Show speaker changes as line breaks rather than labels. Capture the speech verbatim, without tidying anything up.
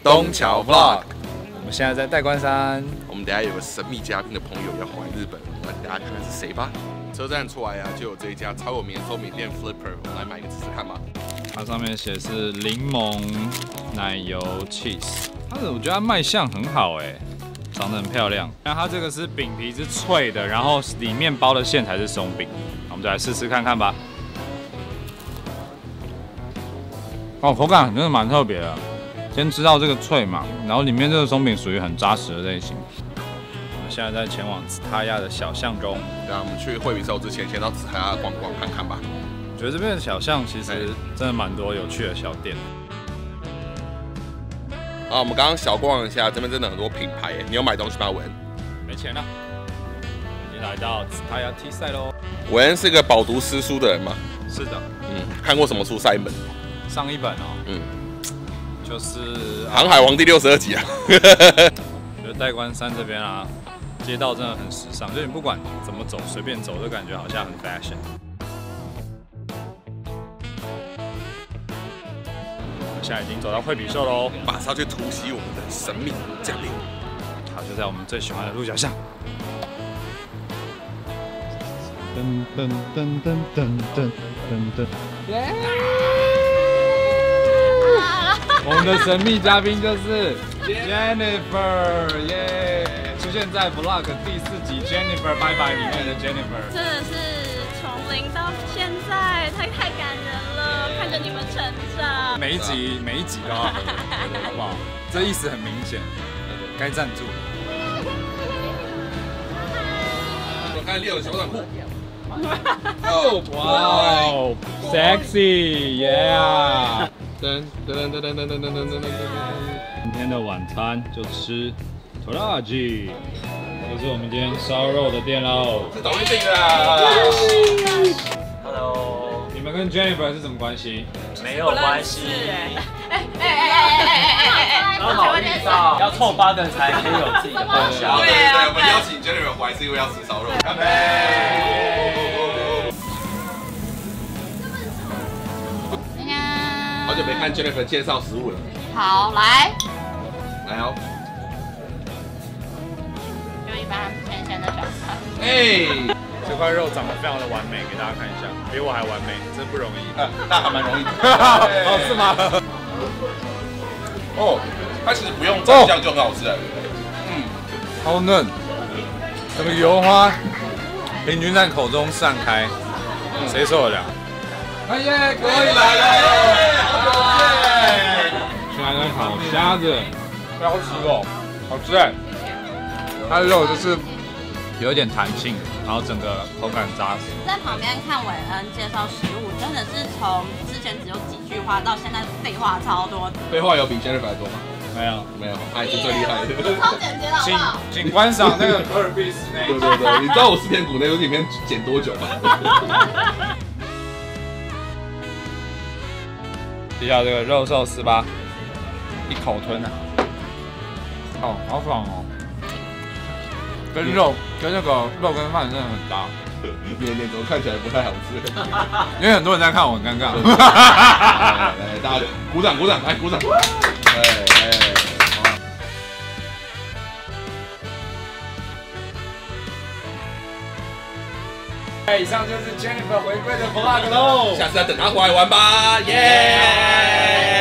东桥 Vlog。
我们现在在代官山，
我们等一下有个神秘嘉宾的朋友要回来日本，我们等一下看看是谁吧。车站出来啊，就有这一家超有名的寿饼店 Flipper， 我们来买一个试试看吧。
它上面写是柠檬奶油 cheese， 它的我觉得它卖相很好哎，长得很漂亮。那它这个是饼皮是脆的，然后里面包的馅才是松饼。我们就来试试看看吧。哦，口感真的蛮特别的。先吃到这个脆嘛，然后里面这个松饼属于很扎实的类型。我们现在在前往紫他亚的小巷中，
让我们去惠比寿之前，先到紫他亚逛逛看看吧。
我觉得这边的小巷其实真的蛮多有趣的小店。
啊，我们刚刚小逛了一下，这边真的很多品牌耶。你有买东西吗，文？
没钱了。已经来到紫他亚 T 赛喽。
文是个饱读诗书的人吗？
是的。
嗯，看过什么书？上一本？
上一本哦。嗯。就是
《航海王》第六十二集啊。
我觉得代官山这边啊，街道真的很时尚，就是你不管怎么走，随便走都感觉好像很 fashion。现在已经走到惠比寿喽，
马上去突袭我们的神秘嘉宾。
好，就在我们最喜欢的鹿角巷。噔噔噔噔噔噔噔噔。我们的神秘嘉宾就是 Jennifer， 耶！出现在 Vlog 第四集 Jennifer 拜拜里面的 Jennifer，
真的是从零到现在，太太感人了，看着你们成长。
每一集每一集都要喝，好不好？这意思很明显，该赞助。
我看练了小短裤。
哦，哇哦 ，sexy， yeah！噔噔噔噔噔噔噔噔噔噔噔。今天的晚餐就吃 Toraji， 就是我们今天烧肉的店喽。
是同一订的啦。
Hello，
你们跟 Jennifer 是什么关系？
没有关系。
哎哎哎哎哎哎！
刚好遇到，要凑八个人才可以有自己的包厢。
对对，我们邀请 Jennifer 回来是因为要吃烧肉。干杯！好久没看 Jennifer 介绍食物了。
好，来，
来哦。
就一般咸咸的小菜。
哎，
这块肉长得非常的完美，给大家看一下，比我还完美，真不容易。
那还蛮容易的。
哦，是吗？
哦，它其实不用蘸酱就很好吃哎。
嗯，好嫩，整个油花平均在口中散开，谁受得了？哎耶，可以来了！好久不见！现在在烤虾子，不要吃哦，好吃哎！它的肉就是有一点弹性，然后整个口感扎实。
在旁边看韦恩介绍食物，真的是从之前只有几句话，到现在废话超多。
废话有比 Jennifer 多吗？
没有，
没有，他也是最厉害的。
超简洁的好不好？
请请观赏那个可尔必斯那一集。
对对对，你知道我四片骨内里面剪多久吗？
一下这个肉寿司吧，一口吞啊！哦，好爽哦！跟肉跟那个肉跟饭真的很搭。
你的脸怎么看起来不太好吃？
因为很多人在看我，很尴尬。
来来，大家鼓掌鼓掌，来鼓掌！哎哎，
哎，以上就是 Jennifer 回归的 vlog 喽，
下次再等他回来玩吧，耶！